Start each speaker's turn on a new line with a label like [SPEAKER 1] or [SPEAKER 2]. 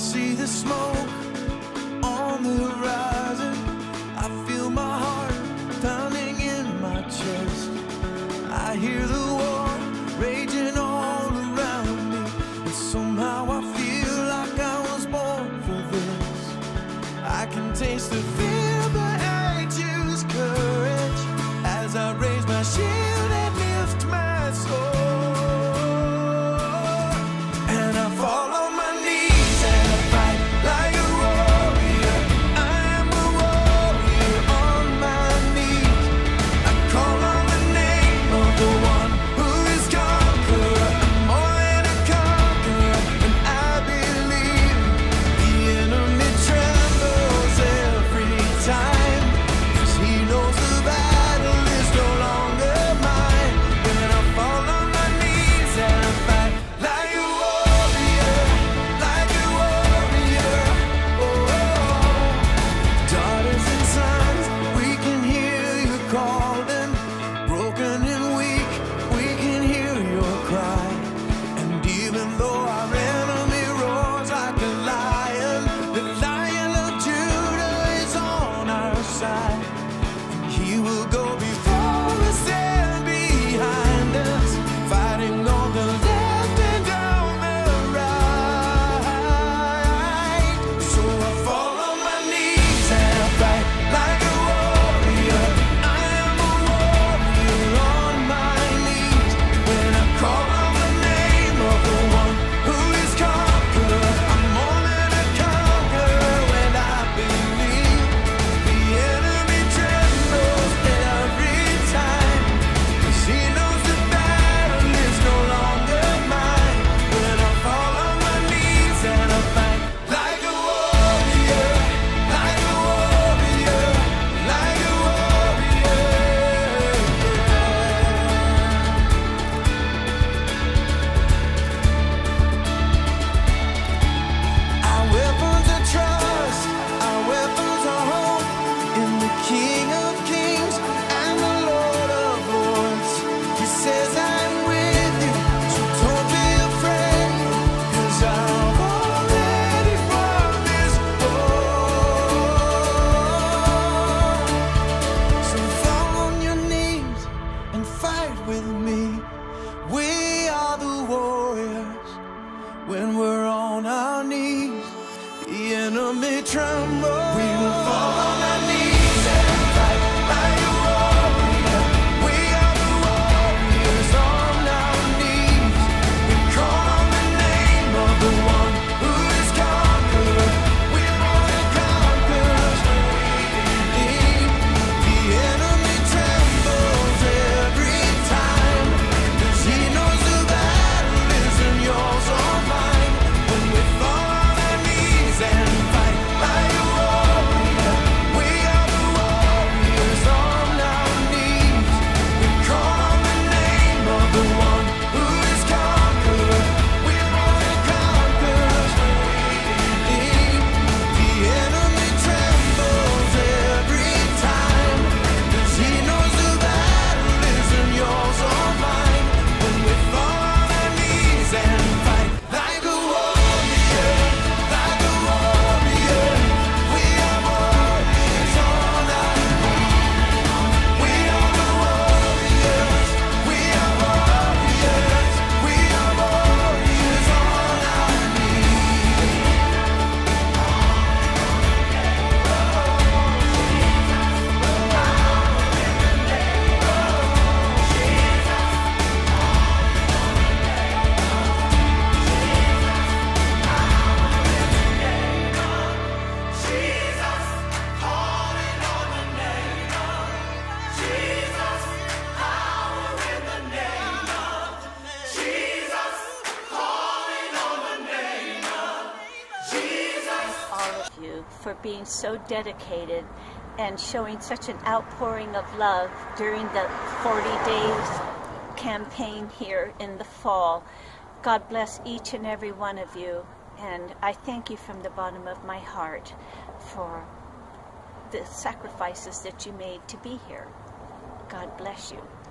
[SPEAKER 1] see the smoke on the horizon. I feel my heart pounding in my chest. I hear the war raging all around me, and somehow I feel like I was born for this. I can taste the fear, but I choose courage as I raise my shield and lift my sword. And I fall on my knees and I fight like a warrior. I am a warrior on my knees. I call on the name of the one who is conqueror. I'm more than a conqueror, and I believe the enemy trembles every time, 'cause he knows the battle is no longer mine. When I fall on my knees and I fight like a warrior, like a warrior. Oh, daughters and sons, we can hear you calling. Broken and weak, we can hear your cry. And even though our enemy roars like a lion, the Lion of Judah is on our side. And he will go before us and behind us, fighting on the left and down the right. So I fall on my knees and I fight like a warrior. I am a warrior on my knees. When I call on the name of the one who is conqueror, I'm more than a conqueror. When I believe the enemy trembles every time, 'cause he knows the battle is no longer mine. When I fall on my knees and I fight like a warrior, like a warrior, like a warrior. Our weapons of trust, our weapons of hope, in the King of Kings and the Lord of Lords. He says, I'm with you, so don't be afraid, 'cause I've already won this war. So fall on your knees and fight with me. We are the warriors. When we're on our knees, the enemy trembles. We will fall on our knees and fight like a warrior. We are the warriors on our knees. We call on the name of the one who is conqueror. We're more than conquerors. We believe the enemy trembles every time, 'cause he knows the battle isn't yours or mine. When we fall on our knees and fight like a warrior, we are the warriors on our knees. We call on the name of the one who is conqueror. We're more than conquerors. We believe the enemy trembles every time, 'cause he knows the battle isn't yours or mine. When we fall on our knees and fight like a warrior, like a warrior. We are warriors on our knees. We are the warriors. We are warriors. We are warriors on our knees.
[SPEAKER 2] Jesus, calling on the name of Jesus, power in the name of Jesus, calling on the name of Jesus.
[SPEAKER 3] All of you for being so dedicated and showing such an outpouring of love during the 40 days campaign here in the fall. God bless each and every one of you, and I thank you from the bottom of my heart for the sacrifices that you made to be here. God bless you.